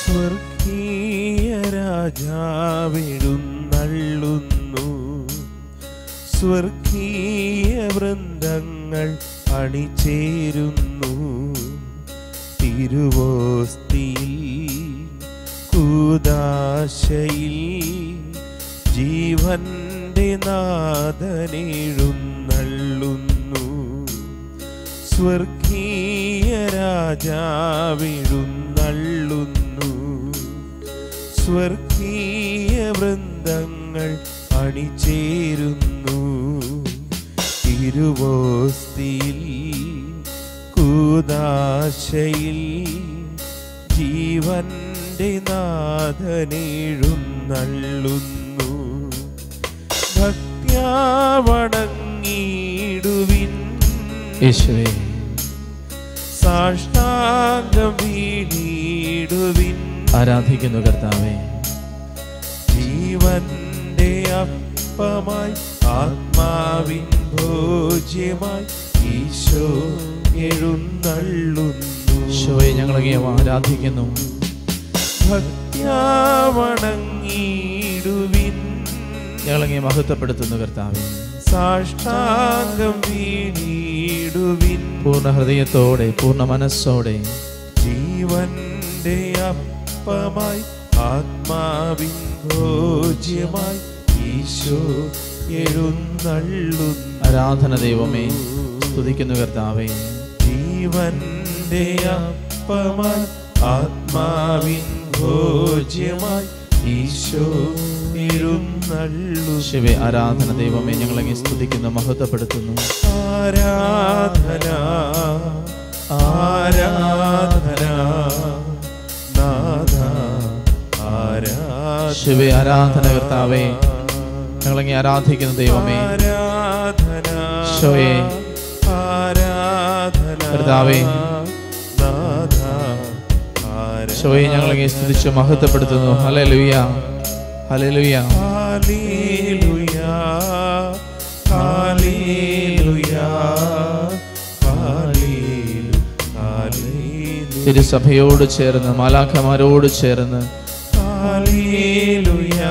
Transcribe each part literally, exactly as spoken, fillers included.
സ്വർഗീയ രാജാവെഴുന്നള്ളുന്നു. സ്വർഗീയ വൃന്ദങ്ങൾ അണിചേരുന്നു. തിരുവോസ്തിയിൽ കൂദാശയിൽ ജീവന്റെ നാഥനെഴുന്നള്ളുന്നു. സ്വർഗീയ രാജാവെഴുന്നള്ളുന്നു. സ്വർഗീയ വൃന്ദങ്ങൾ അണിചേരുന്നു. തിരുവോസ്തിയിൽ കൂദാശയിൽ ജീവന്റെ നാഥനെഴുന്നള്ളുന്നു. ഭക്ത്യാ വണങ്ങിടുവിൻ യേശുവേ. സാഷ്ടാംഗം വീണിടുവിൻ. ആരാധിക്കുന്നു കർത്താവേ. ജീവന്റെ അപ്പമായി ആത്മാവിൻ ഭോജ്യമായി ഈശോ എഴുന്നള്ളുന്നു. ഈശോയെ ഞങ്ങളെ ആരാധിക്കുന്നു. ഭക്ത്യാ വണങ്ങിടുവിൻ. ഞങ്ങളെ മഹത്വപ്പെടുത്തുന്നു കർത്താവേ. സാഷ്ടാംഗം വീണിടുവിൻ. പൂർണ്ണ ഹൃദയത്തോടെ പൂർണ്ണ മനസ്സോടെ. ജീവന്റെ അപ്പമായി ആത്മാവിൻ ഭോജ്യമായി ഈശോ എഴുന്നള്ളുന്നു. ആരാധന ദൈവമേ, സ്തുതിക്കുന്നു കർത്താവേ. ജീവന്റെ അപ്പമായി ആത്മാവിൻ ഭോജ്യമായി ഈശോ എഴുന്നള്ളുന്നു. ശിവേ, ആരാധന ദൈവമേ, ഞങ്ങളെ സ്തുതിക്കുന്നു, മഹത്വപ്പെടുത്തുന്നു. ആരാധന ആരാധന നാഥ ആരാധന. ശിവേ, ആരാധന കർത്താവേ, ഞങ്ങളെ ആരാധിക്കുന്ന ദൈവമേ. ശോയെ കർത്താവേ, ശോയെ ഞങ്ങളെ സ്തുതിച്ചു മഹത്വപ്പെടുത്തുന്നു. ഹല്ലേലൂയ, ഹല്ലേലൂയ, ഹല്ലേലൂയ, ഹല്ലേലൂയ, ഹല്ലേലൂയ. തിരുസഭയോട് ചേർന്ന് മാലാഖമാരോട് ചേർന്ന് ഹല്ലേലൂയ,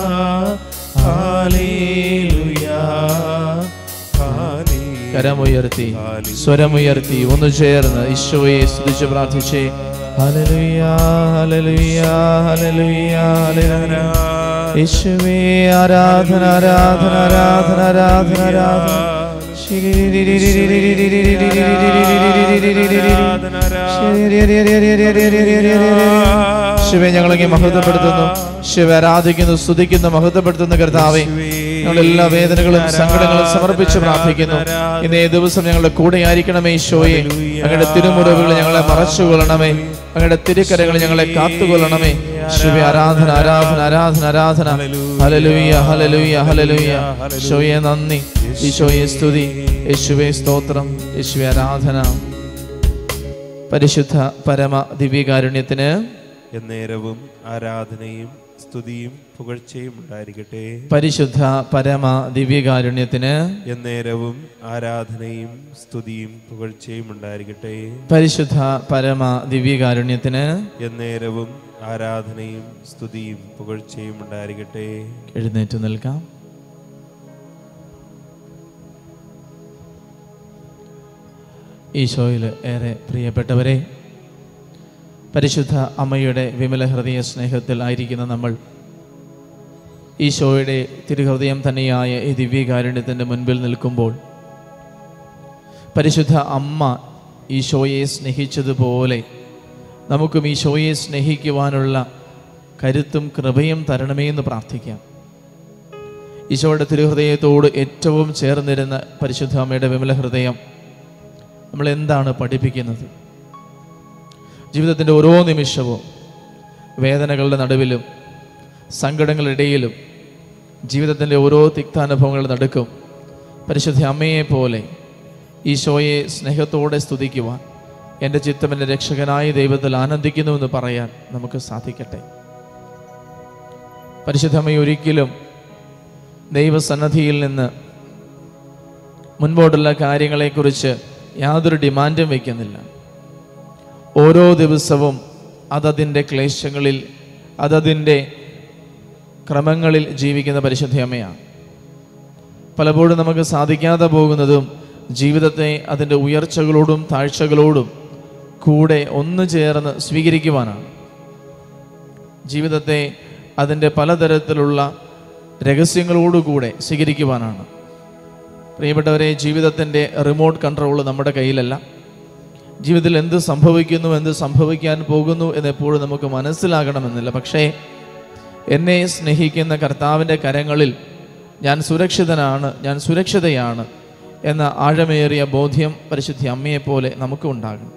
ഹല്ലേലൂയ, ഹല്ലേലൂയ. കരമുയർത്തി സ്വരമുയർത്തി ഒന്ന് ചേർന്ന് ഈശോയെ സ്തുതിച്ച് പ്രാർത്ഥിച്ചേ. ഹല്ലേലൂയ, ഹല്ലേലൂയ, ഹല്ലേലൂയ, ഹല്ലേലൂയ. യേശുവേ, ആരാധന ആരാധന ആരാധന ആരാധന ആരാധന. ശിവേ, ഞങ്ങളെ മഹത്വപ്പെടുത്തുന്നു. ശിവ ആരാധിക്കുന്നു, സ്തുതിക്കുന്നു, മഹത്വപ്പെടുത്തുന്നു കർത്താവേ. ഞങ്ങളുടെ എല്ലാ വേദനകളും സങ്കടങ്ങളും സമർപ്പിച്ച് പ്രാർത്ഥിക്കുന്നു. ഇന്നേ ദിവസം ഞങ്ങളുടെ കൂടെ ആയിരിക്കണമേ ഈശോയെ. അങ്ങയുടെ തിരുമുറിവുകൾ ഞങ്ങളെ മറച്ചുകൊള്ളണമേ. അങ്ങയുടെ തിരുക്കരങ്ങൾ ഞങ്ങളെ കാത്തുകൊള്ളണമേ. ശിവ ആരാധന ആരാധന ആരാധന ആരാധന. ഹല്ലേലൂയ, ഹല്ലേലൂയ, ഹല്ലേലൂയ. ഈശോയെ നന്ദി, ഈശോയെ സ്തുതി, യേശുവേ സ്തോത്രം, യേശുവേ ആരാധന. പരിശുദ്ധ പരമ ദിവ്യകാരുണ്യത്തിന് എന്നേരവും ആരാധനയും സ്തുതിയും പുകഴ്ചയും ഉണ്ടായിരിക്കട്ടെ. പരിശുദ്ധ പരമ ദിവ്യകാരുണ്യത്തിന് എന്നേരവും ആരാധനയും സ്തുതിയും പുകഴ്ചയും ഉണ്ടായിരിക്കട്ടെ. പരിശുദ്ധ പരമ ദിവ്യകാരുണ്യത്തിന് എന്നേരവും ആരാധനയും സ്തുതിയും പുകഴ്ചയും ഉണ്ടായിരിക്കട്ടെ. എഴുന്നേറ്റ് നിൽക്കാം. ഈശോയിൽ ഏറെ പ്രിയപ്പെട്ടവരെ, പരിശുദ്ധ അമ്മയുടെ വിമല ഹൃദയ സ്നേഹത്തിൽ ആയിരിക്കുന്ന നമ്മൾ ഈശോയുടെ തിരുഹൃദയം തന്നെയായ ഈ ദിവ്യകാരുണ്യത്തിൻ്റെ മുൻപിൽ നിൽക്കുമ്പോൾ പരിശുദ്ധ അമ്മ ഈശോയെ സ്നേഹിച്ചതുപോലെ നമുക്കും ഈശോയെ സ്നേഹിക്കുവാനുള്ള കരുത്തും കൃപയും തരണമേ എന്ന് പ്രാർത്ഥിക്കാം. ഈശോയുടെ തിരുഹൃദയത്തോട് ഏറ്റവും ചേർന്നിരുന്ന പരിശുദ്ധ അമ്മയുടെ വിമല ഹൃദയം നമ്മൾ എന്താണ് പഠിപ്പിക്കുന്നത്? ജീവിതത്തിൻ്റെ ഓരോ നിമിഷവും വേദനകളുടെ നടുവിലും സങ്കടങ്ങളിടയിലും ജീവിതത്തിൻ്റെ ഓരോ തിക്താനുഭവങ്ങളുടെ നടുക്കും പരിശുദ്ധ അമ്മയെ പോലെ ഈശോയെ സ്നേഹത്തോടെ സ്തുതിക്കുവാൻ എൻ്റെ ചിത്തം എൻ്റെ രക്ഷകനായ ദൈവത്തിൽ ആനന്ദിക്കുന്നുവെന്ന് പറയാൻ നമുക്ക് സാധിക്കട്ടെ. പരിശുദ്ധ അമ്മ ഒരിക്കലും ദൈവസന്നദ്ധിയിൽ നിന്ന് മുൻപോട്ടുള്ള കാര്യങ്ങളെക്കുറിച്ച് യാതൊരു ഡിമാൻഡും വയ്ക്കുന്നില്ല. ഓരോ ദിവസവും അതതിൻ്റെ ക്ലേശങ്ങളിൽ അതതിൻ്റെ ക്രമങ്ങളിൽ ജീവിക്കുന്ന പരിശുദ്ധ അമ്മയാണ്. പലപ്പോഴും നമുക്ക് സാധിക്കാതെ പോകുന്നതും ജീവിതത്തെ അതിൻ്റെ ഉയർച്ചകളോടും താഴ്ചകളോടും കൂടെ ഒന്നു ചേർന്ന് സ്വീകരിക്കുവാനാണ്. ജീവിതത്തെ അതിൻ്റെ പലതരത്തിലുള്ള രഹസ്യങ്ങളോടുകൂടെ സ്വീകരിക്കുവാനാണ്. പ്രിയപ്പെട്ടവരെ, ജീവിതത്തിൻ്റെ റിമോട്ട് കൺട്രോൾ നമ്മുടെ കയ്യിലല്ല. ജീവിതത്തിൽ എന്ത് സംഭവിക്കുന്നു, എന്ത് സംഭവിക്കാൻ പോകുന്നു എന്നെപ്പോഴും നമുക്ക് മനസ്സിലാകണമെന്നില്ല. പക്ഷേ എന്നെ സ്നേഹിക്കുന്ന കർത്താവിൻ്റെ കരങ്ങളിൽ ഞാൻ സുരക്ഷിതനാണ്, ഞാൻ സുരക്ഷിതയാണ് എന്ന ആഴമേറിയ ബോധ്യം പരിശുദ്ധ അമ്മയെപ്പോലെ നമുക്കും ഉണ്ടാകും.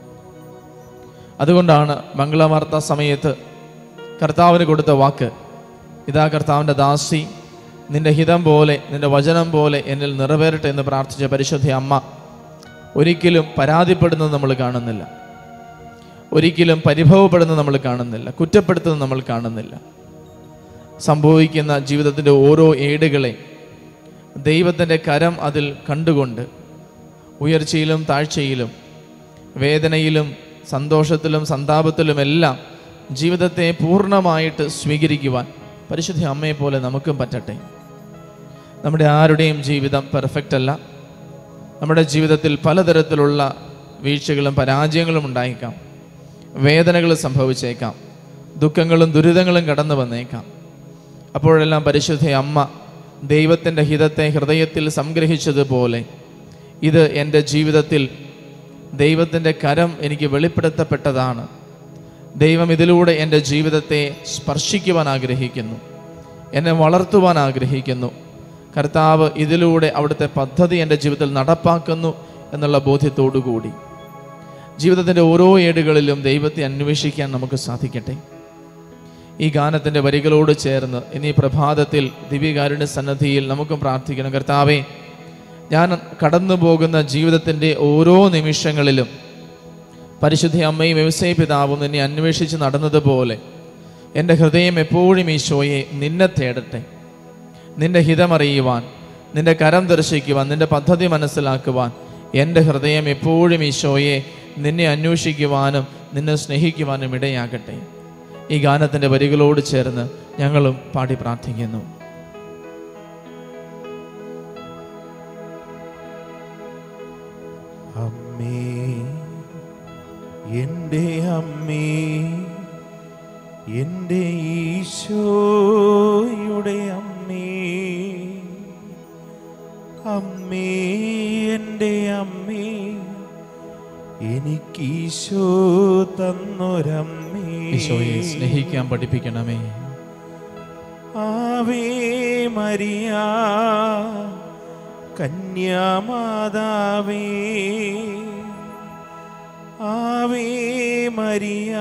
അതുകൊണ്ടാണ് മംഗളവാർത്താ സമയത്ത് കർത്താവിന് കൊടുത്ത വാക്ക്, ഇതാ കർത്താവിൻ്റെ ദാസി, നിന്റെ ഹിതം പോലെ നിന്റെ വചനം പോലെ എന്നിൽ നിറവേറട്ടെ എന്ന് പ്രാർത്ഥിച്ച പരിശുദ്ധ അമ്മ ഒരിക്കലും പരാതിപ്പെടുന്നത് നമ്മൾ കാണുന്നില്ല, ഒരിക്കലും പരിഭവപ്പെടുന്നത് നമ്മൾ കാണുന്നില്ല, കുറ്റപ്പെടുത്തുന്നത് നമ്മൾ കാണുന്നില്ല. സംഭവിക്കുന്ന ജീവിതത്തിൻ്റെ ഓരോ ഏടുകളെ ദൈവത്തിൻ്റെ കരം അതിൽ കണ്ടുകൊണ്ട് ഉയർച്ചയിലും താഴ്ചയിലും വേദനയിലും സന്തോഷത്തിലും സന്താപത്തിലുമെല്ലാം ജീവിതത്തെ പൂർണ്ണമായിട്ട് സ്വീകരിക്കുവാൻ പരിശുദ്ധ അമ്മയെ പോലെ നമുക്കും പറ്റട്ടെ. നമ്മുടെ ആരുടെയും ജീവിതം പെർഫെക്റ്റ് അല്ല. നമ്മുടെ ജീവിതത്തിൽ പലതരത്തിലുള്ള വീഴ്ചകളും പരാജയങ്ങളും ഉണ്ടായേക്കാം, വേദനകൾ സംഭവിച്ചേക്കാം, ദുഃഖങ്ങളും ദുരിതങ്ങളും കടന്നു വന്നേക്കാം. അപ്പോഴെല്ലാം പരിശുദ്ധ അമ്മ ദൈവത്തിൻ്റെ ഹിതത്തെ ഹൃദയത്തിൽ സംഗ്രഹിച്ചതുപോലെ ഇത് എൻ്റെ ജീവിതത്തിൽ ദൈവത്തിൻ്റെ കരം എനിക്ക് വെളിപ്പെടുത്തപ്പെട്ടതാണ്, ദൈവം ഇതിലൂടെ എൻ്റെ ജീവിതത്തെ സ്പർശിക്കുവാൻ ആഗ്രഹിക്കുന്നു, എന്നെ വളർത്തുവാൻ ആഗ്രഹിക്കുന്നു, കർത്താവ് ഇതിലൂടെ അവിടുത്തെ പദ്ധതി എൻ്റെ ജീവിതത്തിൽ നടപ്പാക്കുന്നു എന്നുള്ള ബോധ്യത്തോടു കൂടി ജീവിതത്തിൻ്റെ ഓരോ ഏടുകളിലും ദൈവത്തെ അന്വേഷിക്കാൻ നമുക്ക് സാധിക്കട്ടെ. ഈ ഗാനത്തിൻ്റെ വരികളോട് ചേർന്ന് ഇനി പ്രഭാതത്തിൽ ദിവ്യകാരുണ്യ സന്നദ്ധിയിൽ നമുക്കും പ്രാർത്ഥിക്കണം. കർത്താവേ, ഞാൻ കടന്നു പോകുന്ന ജീവിതത്തിൻ്റെ ഓരോ നിമിഷങ്ങളിലും പരിശുദ്ധ അമ്മയും വ്യവസായ പിതാവും നിന്നെ അന്വേഷിച്ച് നടന്നതുപോലെ എൻ്റെ ഹൃദയം എപ്പോഴും ഈശോയെ നിന്നെ തേടട്ടെ. നിന്റെ ഹിതമറിയുവാൻ, നിന്റെ കരം ദർശിക്കുവാൻ, നിന്റെ പദ്ധതി മനസ്സിലാക്കുവാൻ എൻ്റെ ഹൃദയം എപ്പോഴും ഈശോയെ നിന്നെ അന്വേഷിക്കുവാനും നിന്നെ സ്നേഹിക്കുവാനും ഇടയാകട്ടെ. ഈ ഗാനത്തിൻ്റെ വരികളോട് ചേർന്ന് ഞങ്ങളും പാടി പ്രാർത്ഥിക്കുന്നു. അമ്മേ, എൻ്റെ അമ്മേ, എൻ്റെ ഈശോയുടെ അമ്മേ, അമ്മേ എൻ്റെ അമ്മേ, എനിക്ക് ഈശോ തന്നൊരമ്മേ, ഈശോയെ സ്നേഹിക്കാൻ പഠിപ്പിക്കണമേ. ആവേ മരിയ കന്യാമാതാവേ, ആവേ മരിയ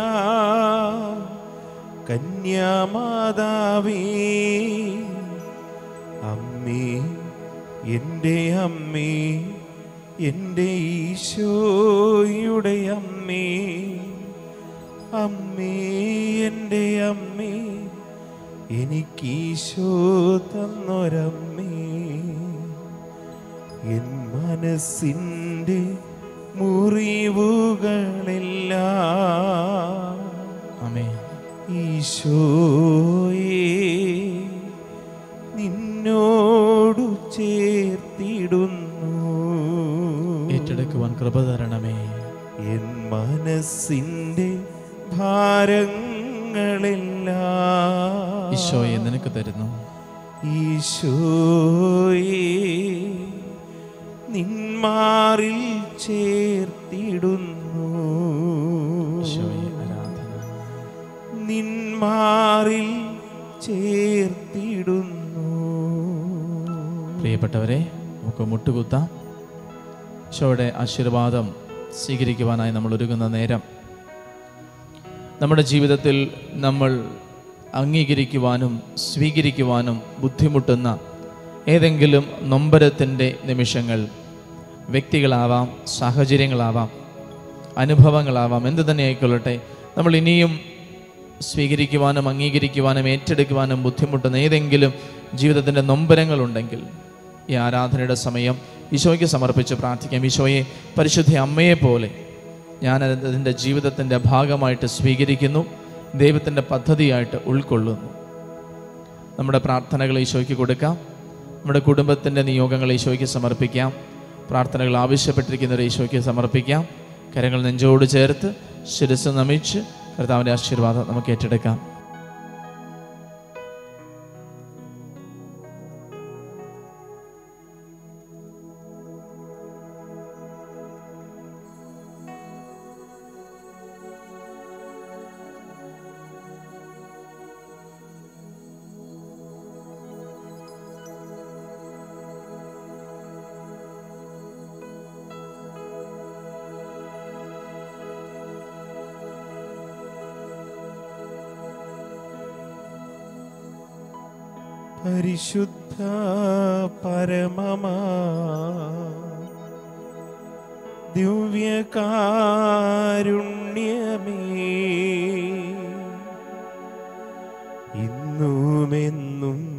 കന്യാമാതാവേ, അമ്മേ എൻ്റെ അമ്മേ, എൻ്റെ ഈശോയുടെ അമ്മേ, അമ്മേ എൻ്റെ അമ്മേ, എനിക്ക് ഈശോ തന്നൊരമ്മേ, എൻ മനസ്സിൻ്റെ മുറിവുകളെല്ലാം ആമേൻ ഈശോയേ നിന്നോടു ചേർത്തിടുന്നു. ഏറ്റെടുക്കുവാൻ കൃപ തരണമേ. എൻ മനസ്സിൻ്റെ ഭാരങ്ങളെല്ലാം ഈശോയെ നിനക്ക് തരുന്നു. ഈശോയേ നിന്മാറിൽ ചേർത്തിടുന്നു. ഈശോയെ ആരാധന. നിന്മാറിൽ ചേർത്തിടുന്നു. പ്രിയപ്പെട്ടവരെ, നമുക്ക് മുട്ടുകുത്താം. ഈശോയുടെ ആശീർവാദം സ്വീകരിക്കുവാനായി നമ്മൾ ഒരുങ്ങുന്ന നേരം നമ്മുടെ ജീവിതത്തിൽ നമ്മൾ അംഗീകരിക്കുവാനും സ്വീകരിക്കുവാനും ബുദ്ധിമുട്ടുന്ന ഏതെങ്കിലും നൊമ്പരത്തിൻ്റെ നിമിഷങ്ങൾ, വ്യക്തികളാവാം, സാഹചര്യങ്ങളാവാം, അനുഭവങ്ങളാവാം, എന്തു തന്നെ ആയിക്കൊള്ളട്ടെ, നമ്മൾ ഇനിയും സ്വീകരിക്കുവാനും അംഗീകരിക്കുവാനും ഏറ്റെടുക്കുവാനും ബുദ്ധിമുട്ടുന്ന ഏതെങ്കിലും ജീവിതത്തിൻ്റെ നൊമ്പരങ്ങളുണ്ടെങ്കിൽ ഈ ആരാധനയുടെ സമയം ഈശോയ്ക്ക് സമർപ്പിച്ച് പ്രാർത്ഥിക്കാം. ഈശോയെ പരിശുദ്ധ അമ്മയെ പോലെ ഞാൻ അതിൻ്റെ ജീവിതത്തിൻ്റെ ഭാഗമായിട്ട് സ്വീകരിക്കുന്നു, ദൈവത്തിൻ്റെ പദ്ധതിയായിട്ട് ഉൾക്കൊള്ളുന്നു. നമ്മുടെ പ്രാർത്ഥനകൾ ഈശോയ്ക്ക് കൊടുക്കാം. നമ്മുടെ കുടുംബത്തിൻ്റെ നിയോഗങ്ങൾ ഈശോയ്ക്ക് സമർപ്പിക്കാം. പ്രാർത്ഥനകൾ ആവശ്യപ്പെട്ടിരിക്കുന്നവരെ ഈശോയ്ക്ക് സമർപ്പിക്കാം. കരങ്ങൾ നെഞ്ചോട് ചേർത്ത് ശിരസ് നമിച്ച് കർത്താവിൻ്റെ ആശീർവാദം നമുക്ക് ഏറ്റെടുക്കാം. പരിശുദ്ധ പരമമാ ദിവ്യകാരുണ്യമേ, ഇന്നുമെന്നും